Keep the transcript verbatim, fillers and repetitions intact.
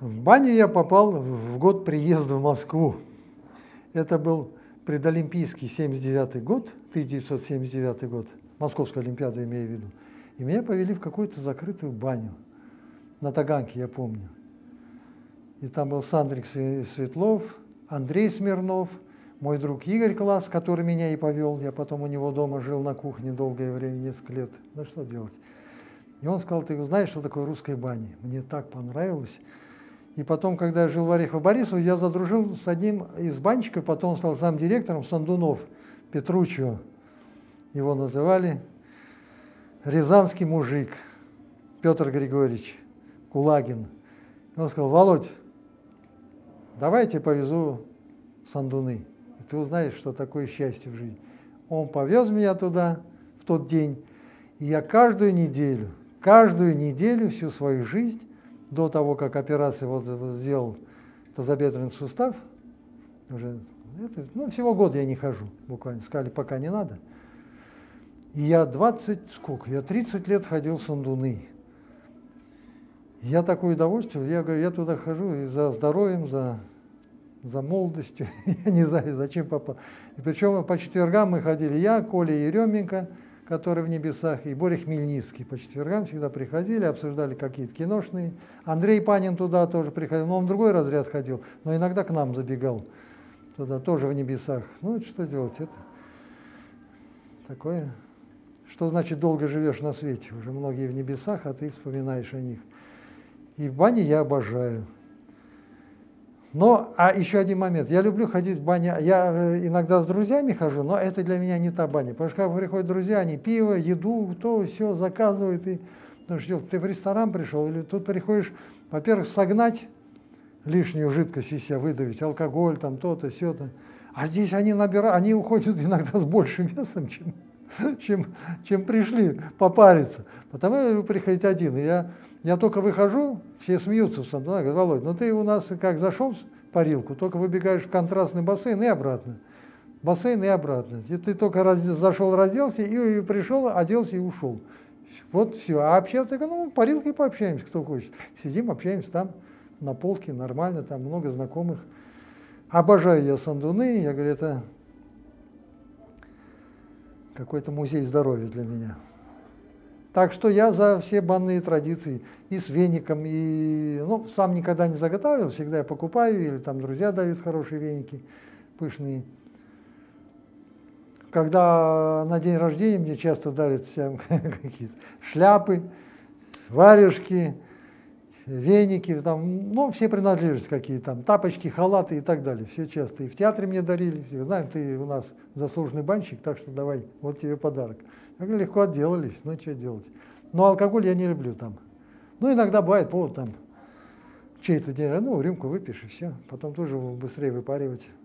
В баню я попал в год приезда в Москву. Это был предолимпийский семьдесят девятый год, тысяча девятьсот семьдесят девятый год, Московскую Олимпиаду имею в виду. И меня повели в какую-то закрытую баню на Таганке, я помню. И там был Сандрик Светлов, Андрей Смирнов, мой друг Игорь Класс, который меня и повел. Я потом у него дома жил на кухне долгое время, несколько лет. Да что делать? И он сказал: ты знаешь, что такое русская баня? Мне так понравилось. И потом, когда я жил в Орехово-Борисово, я задружил с одним из банщиков, потом он стал замдиректором, Сандунов, Петруччо его называли, рязанский мужик, Петр Григорьевич Кулагин. И он сказал: Володь, давай я тебя повезу в Сандуны, и ты узнаешь, что такое счастье в жизни. Он повез меня туда в тот день, и я каждую неделю, каждую неделю всю свою жизнь, до того, как операцию вот сделал тазобедренный сустав, уже, это, ну, всего год я не хожу, буквально, сказали, пока не надо. И я двадцать, сколько, я тридцать лет ходил в Сандуны. Я такое удовольствие, я говорю, я туда хожу и за здоровьем, за, за молодостью, я не знаю, зачем попал. И причем по четвергам мы ходили, я, Коля Еременко, который в небесах, и Боря Хмельницкий. По четвергам всегда приходили, обсуждали какие-то киношные. Андрей Панин туда тоже приходил, но он в другой разряд ходил, но иногда к нам забегал, туда тоже в небесах. Ну, что делать, это такое. Что значит долго живешь на свете? Уже многие в небесах, а ты вспоминаешь о них. И в бане я обожаю. Но, а еще один момент. Я люблю ходить в баню. Я иногда с друзьями хожу, но это для меня не та баня. Потому что когда приходят друзья, они пиво, еду, то, все заказывают. И, ну, что, ты в ресторан пришел, или тут приходишь, во-первых, согнать лишнюю жидкость из себя, выдавить, алкоголь, там, то-то, сё-то. А здесь они набирают, они уходят иногда с большим весом, чем, чем, чем пришли попариться. Потому что вы приходите один. И я, я только выхожу, все смеются в Сандунах, говорят: Володь, ну ты у нас как зашел в парилку, только выбегаешь в контрастный бассейн и обратно. Бассейн и обратно. И ты только раз, зашел, разделся, и, и пришел, оделся и ушел. Вот все. А общаться, ну, парилкой пообщаемся, кто хочет. Сидим, общаемся там, на полке, нормально, там много знакомых. Обожаю я Сандуны, я говорю, это какой-то музей здоровья для меня. Так что я за все банные традиции, и с веником, и, ну, сам никогда не заготавливал, всегда я покупаю, или там друзья дают хорошие веники, пышные. Когда на день рождения мне часто дарят всем какие-то шляпы, варежки, веники, там, ну, все принадлежности какие там, тапочки, халаты и так далее, все часто. И в театре мне дарили, все, знаем, ты у нас заслуженный банщик, так что давай, вот тебе подарок. Я говорю, легко отделались, ну, что делать. Но алкоголь я не люблю там. Ну, иногда бывает повод там, чей-то день, ну, рюмку выпьешь и все, потом тоже быстрее выпаривать.